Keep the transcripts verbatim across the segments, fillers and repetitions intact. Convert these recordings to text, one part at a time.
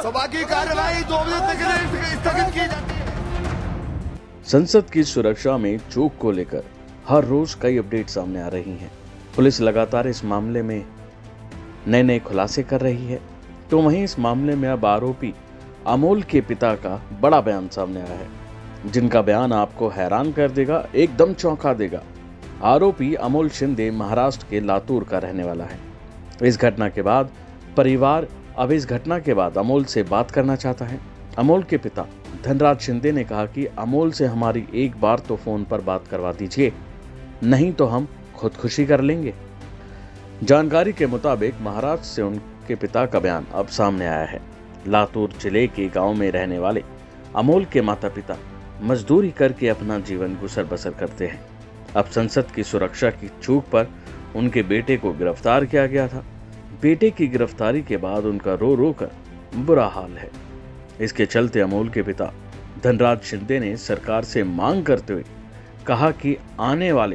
सभा की कार्यवाही दो बजे तक के लिए स्थगित की जाती है। संसद की सुरक्षा में चूक को लेकर हर रोज कई अपडेट सामने आ रही हैं। पुलिस लगातार इस मामले में नए नए खुलासे कर रही है, तो वहीं इस मामले में अब आरोपी अमोल के पिता का बड़ा बयान सामने आया है, जिनका बयान आपको हैरान कर देगा, एकदम चौंका देगा। आरोपी अमोल शिंदे महाराष्ट्र के लातूर का रहने वाला है। इस घटना के बाद परिवार अब इस घटना के बाद अमोल से बात करना चाहता है। अमोल के पिता धनराज शिंदे ने कहा कि अमोल से हमारी एक बार तो फोन पर बात करवा दीजिए, नहीं तो हम खुदकुशी कर लेंगे। जानकारी के मुताबिक महाराष्ट्र से उनके पिता का बयान अब सामने आया है। लातूर जिले के गांव में रहने वाले अमोल के माता पिता मजदूरी करके अपना जीवन गुजर बसर करते हैं। अब संसद की सुरक्षा की चूक पर उनके बेटे को गिरफ्तार किया गया था। बेटे की गिरफ्तारी के बाद उनका रो रो कर बुरा हाल है। इसके चलते अमोल के पिता धनराज शिंदे ने सरकार से मांग करते हुए कहा कि आने वाले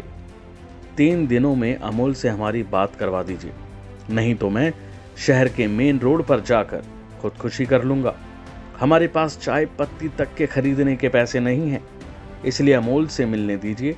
तीन दिनों में अमोल से हमारी बात करवा दीजिए, नहीं तो मैं शहर के मेन रोड पर जाकर खुदकुशी कर लूंगा। हमारे पास चाय पत्ती तक के खरीदने के पैसे नहीं हैं, इसलिए अमोल से मिलने दीजिए।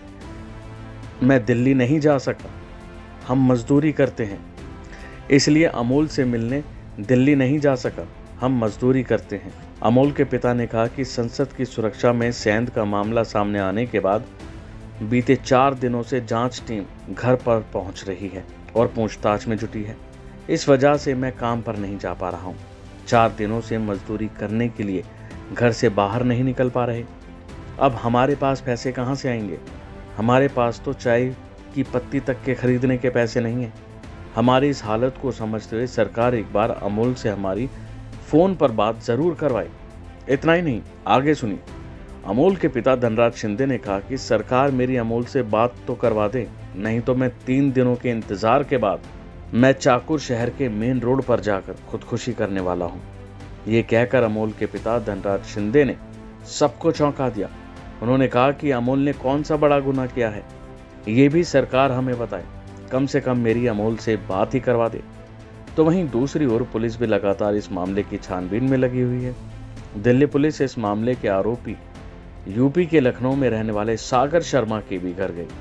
मैं दिल्ली नहीं जा सकता, हम मजदूरी करते हैं, इसलिए अमोल से मिलने दिल्ली नहीं जा सका, हम मजदूरी करते हैं। अमोल के पिता ने कहा कि संसद की सुरक्षा में सेंध का मामला सामने आने के बाद बीते चार दिनों से जांच टीम घर पर पहुंच रही है और पूछताछ में जुटी है। इस वजह से मैं काम पर नहीं जा पा रहा हूं। चार दिनों से मजदूरी करने के लिए घर से बाहर नहीं निकल पा रहे। अब हमारे पास पैसे कहां से आएंगे? हमारे पास तो चाय की पत्ती तक के खरीदने के पैसे नहीं हैं। हमारी इस हालत को समझते हुए सरकार एक बार अमोल से हमारी फोन पर बात जरूर करवाए। इतना ही नहीं, आगे सुनिए। अमोल के पिता धनराज शिंदे ने कहा कि सरकार मेरी अमोल से बात तो करवा दे, नहीं तो मैं तीन दिनों के इंतजार के बाद मैं चाकुर शहर के मेन रोड पर जाकर खुदकुशी करने वाला हूं। ये कहकर अमोल के पिता धनराज शिंदे ने सबको चौंका दिया। उन्होंने कहा कि अमोल ने कौन सा बड़ा गुनाह किया है, ये भी सरकार हमें बताए, कम से कम मेरी अमोल से बात ही करवा दे। तो वहीं दूसरी ओर पुलिस भी लगातार इस मामले की छानबीन में लगी हुई है। दिल्ली पुलिस इस मामले के आरोपी यूपी के लखनऊ में रहने वाले सागर शर्मा के भी घर गई।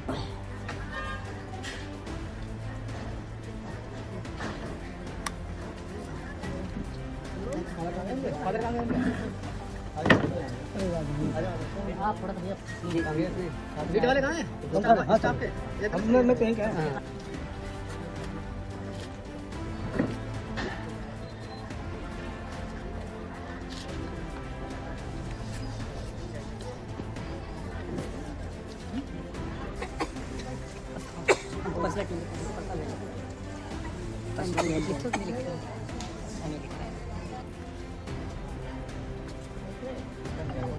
वाले कहाँ हैं? हमने में कहीं क्या है? बस लगे बस लगे